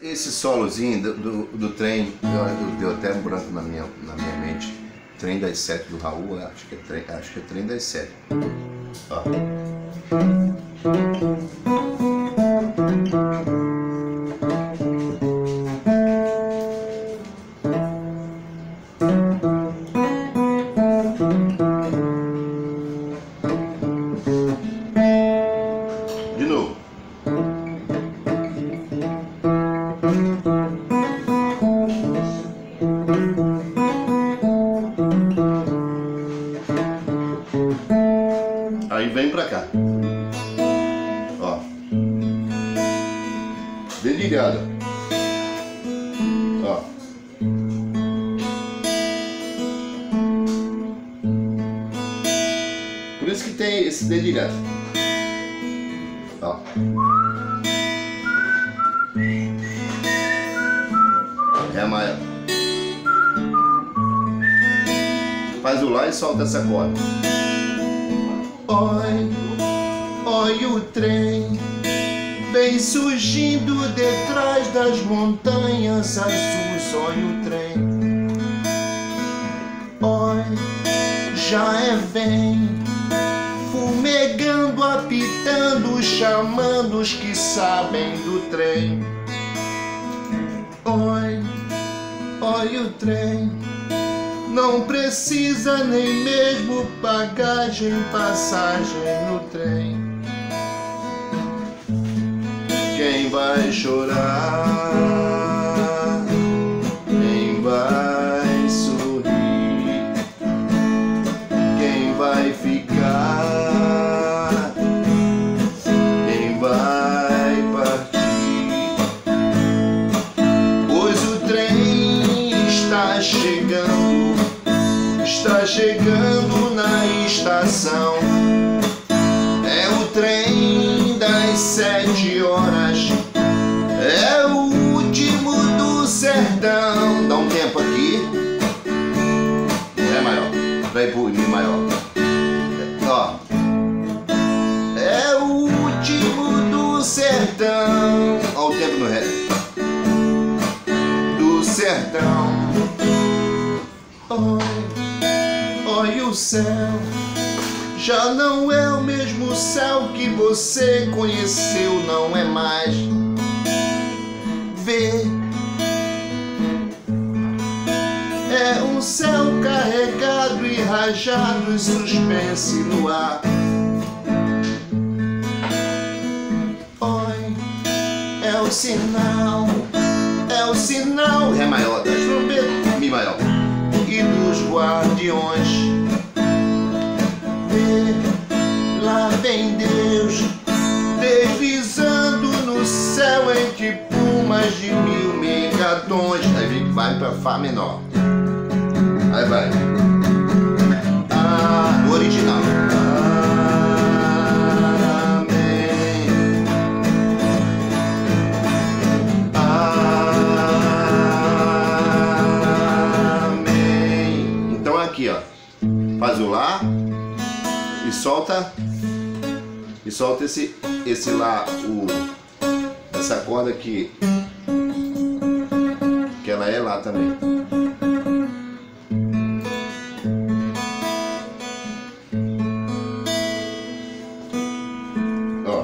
esse solozinho do trem, deu até um branco na minha mente. Trem das 7 do Raul, acho que é trem das 7. Ó. De novo. Aí vem pra cá. Ó. Dedilhada. Ó. Por isso que tem esse dedilhado. Ó. Ré maior. Faz o Lá e solta essa corda. Oi, oi o trem vem surgindo detrás das montanhas azuis. Oi o trem, oi, já é vem fumegando, apitando, chamando os que sabem do trem. Oi, oi o trem, não precisa nem mesmo bagagem, passagem no trem. Quem vai chorar? Quem vai sorrir? Quem vai ficar? Quem vai partir? Pois o trem está chegando na estação. É o trem das 7 horas, é o último do sertão. Dá um tempo aqui. Ré maior, vai pro Mi maior. Ó. É o último do sertão. Ó o tempo no Ré. Do sertão. Oi, oi o céu, já não é o mesmo céu que você conheceu, não é mais. Vê, é um céu carregado e rajado e suspense no ar. Oi, é o sinal, Ré maior das trombetas, Mi maior, e dos guardiões. Vê, lá vem Deus deslizando no céu entre plumas de 1000 megatons. Aí vai pra Fá menor. Aí vai. Ah, no original. Faz o Lá e solta esse Lá, essa corda aqui, que ela é Lá também. Ó.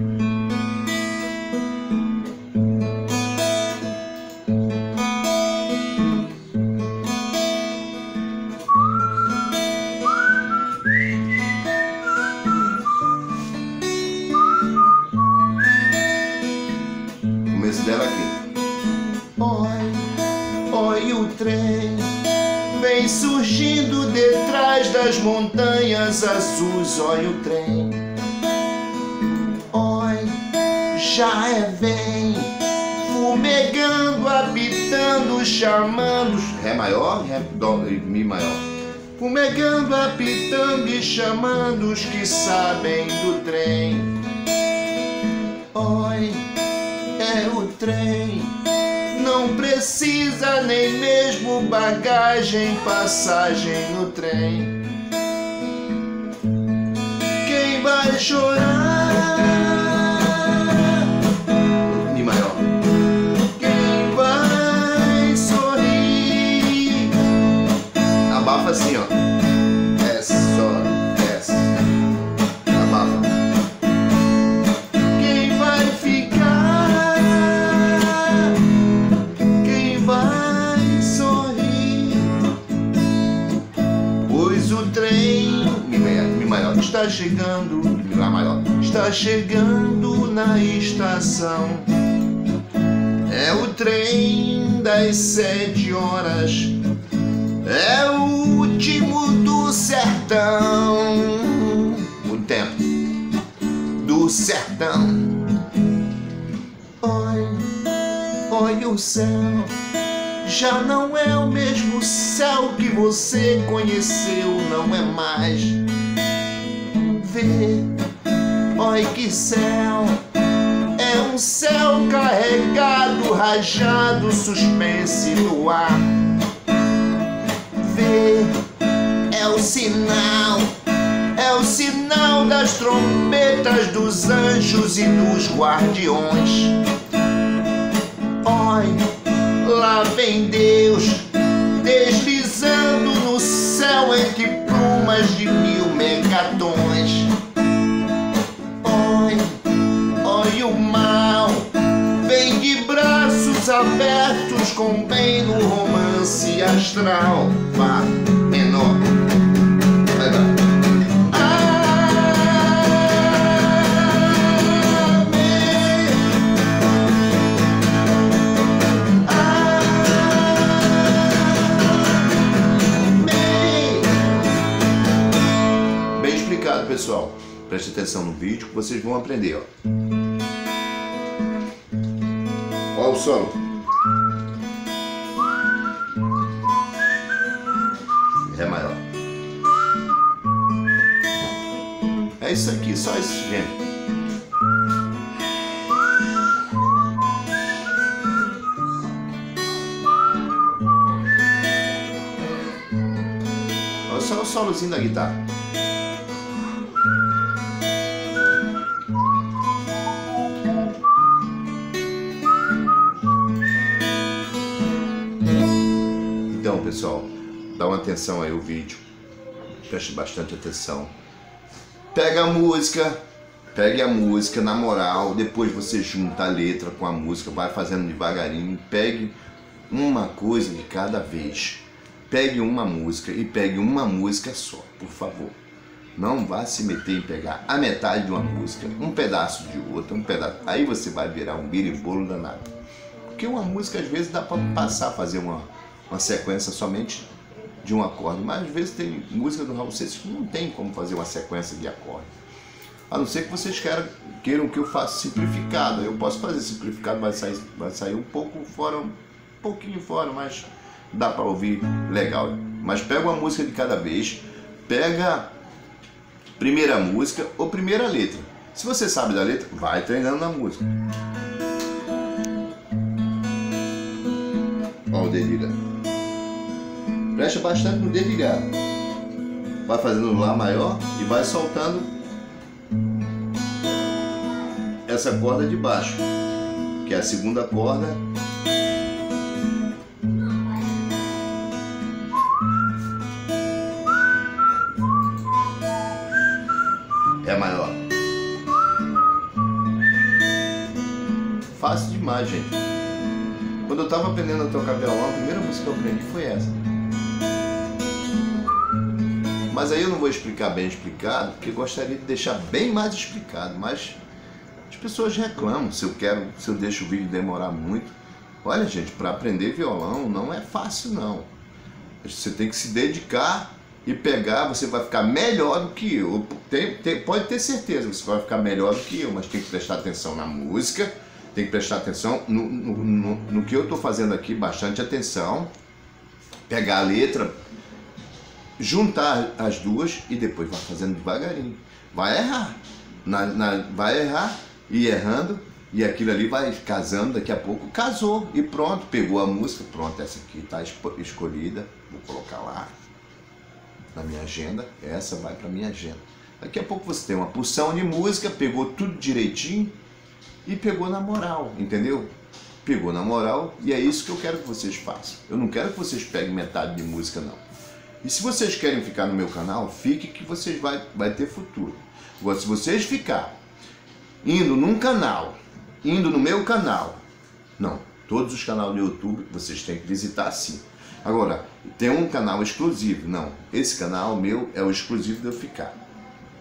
Dela aqui. Oi, oi o trem vem surgindo detrás das montanhas azuis. Oi o trem, oi, já é vem fumegando, apitando, chamando. Ré maior, Ré, Dó, Mi maior. Fumegando, apitando e chamando os que sabem do trem. Oi, é o trem, não precisa nem mesmo bagagem, passagem no trem. Quem vai chorar? Mi maior. Quem chegando, Lá maior, está chegando na estação. É o trem das 7 horas, é o último do sertão. O tempo do sertão. Olha o céu, já não é o mesmo céu que você conheceu, não é mais. Vê, olha que céu, é um céu carregado, rajado, suspense no ar. Vê, é o sinal das trombetas dos anjos e dos guardiões. Olha, lá vem Deus, deslizando no céu entre plumas de 1000 megatons. Olha o mal, vem de braços abertos com bem no romance astral. Fá menor. Vai lá. Pessoal, preste atenção no vídeo que vocês vão aprender, ó. Ó o solo. Ré maior. É isso aqui, só isso, gente. Olha só o solozinho da guitarra. Então, pessoal, dá uma atenção aí ao vídeo, preste bastante atenção. Pegue a música na moral, depois você junta a letra com a música, vai fazendo devagarinho, pegue uma coisa de cada vez. Pegue uma música e pegue uma música só, por favor. Não vá se meter em pegar a metade de uma música, um pedaço de outra, um pedaço. Aí você vai virar um birimbolo danado. Porque uma música às vezes dá para passar, fazer uma sequência somente de um acorde, mas às vezes tem música do Raul Seixas que não tem como fazer uma sequência de acorde, a não ser que vocês queiram que eu faça simplificado. Eu posso fazer simplificado, vai sair um pouquinho fora, mas dá para ouvir legal. Mas pega uma música de cada vez, pega primeira música ou primeira letra. Se você sabe da letra, vai treinando na música. Ó o dedilhado. Presta bastante no dedilhado. Vai fazendo o Lá maior e vai soltando essa corda de baixo, que é a segunda corda. É maior. Fácil demais, gente. Quando eu estava aprendendo a tocar violão, a primeira música que eu aprendi foi essa. Mas aí eu não vou explicar bem explicado, porque eu gostaria de deixar bem mais explicado, mas as pessoas reclamam se eu deixo o vídeo demorar muito. Olha, gente, para aprender violão não é fácil, não. Você tem que se dedicar e pegar, você vai ficar melhor do que eu. Pode ter certeza que você vai ficar melhor do que eu, mas tem que prestar atenção na música, tem que prestar atenção no que eu estou fazendo aqui, bastante atenção, pegar a letra, juntar as duas e depois vai fazendo devagarinho. Vai errar, vai errar e errando, e aquilo ali vai casando, daqui a pouco casou e pronto, pegou a música, pronto, essa aqui está escolhida, vou colocar lá na minha agenda, essa vai para minha agenda. Daqui a pouco você tem uma porção de música, pegou tudo direitinho e pegou na moral, entendeu? Pegou na moral, e é isso que eu quero que vocês façam. Eu não quero que vocês peguem metade de música, não. E se vocês querem ficar no meu canal, fique que vocês vai ter futuro. Agora, se vocês ficar indo num canal, indo no meu canal, não, todos os canais do YouTube vocês têm que visitar sim. Agora, tem um canal exclusivo, não, esse canal meu é o exclusivo de eu ficar.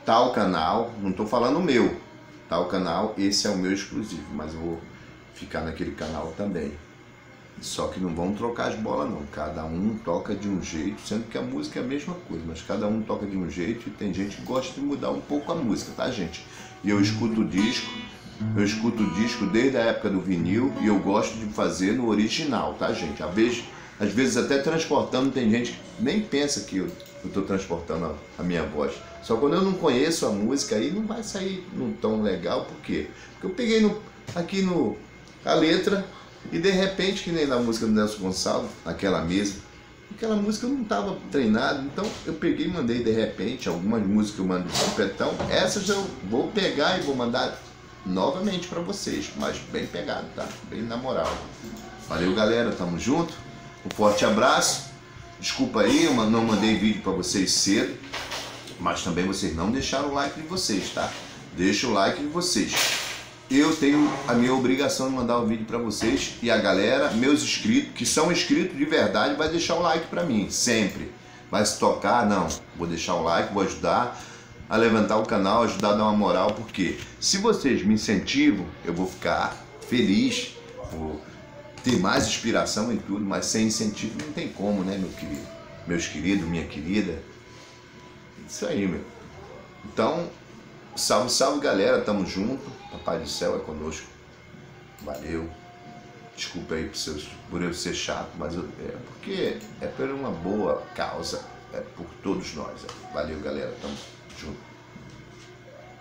tal canal, não estou falando o meu, tal canal, esse é o meu exclusivo, mas eu vou ficar naquele canal também. Só que não vão trocar as bolas não, cada um toca de um jeito, sendo que a música é a mesma coisa, mas cada um toca de um jeito e tem gente que gosta de mudar um pouco a música, tá, gente? E eu escuto o disco desde a época do vinil e eu gosto de fazer no original, tá, gente? Às vezes até transportando, tem gente que nem pensa que eu estou transportando a minha voz. Só quando eu não conheço a música aí não vai sair num tom legal, por quê? Porque eu peguei a letra e de repente, que nem na música do Nelson Gonçalves, aquela música eu não estava treinado, então eu peguei e mandei de repente, algumas músicas eu mando de supetão, essas eu vou pegar e vou mandar novamente para vocês, mas bem pegado, tá? Bem na moral. Valeu, galera, tamo junto, um forte abraço, desculpa aí, eu não mandei vídeo para vocês cedo, mas também vocês não deixaram o like de vocês, tá? Deixa o like de vocês. Eu tenho a minha obrigação de mandar o vídeo para vocês e a galera, meus inscritos, que são inscritos de verdade, vai deixar o like para mim, sempre. Vai se tocar? Não. Vou deixar o like, vou ajudar a levantar o canal, ajudar a dar uma moral, porque se vocês me incentivam, eu vou ficar feliz, vou ter mais inspiração em tudo, mas sem incentivo não tem como, né, meu querido? Meus queridos, minha querida. Isso aí, meu. Então, salve, salve, galera, tamo junto. Papai do céu é conosco. Valeu. Desculpa aí por eu ser chato, mas porque é por uma boa causa. É por todos nós. Valeu, galera. Tamo junto.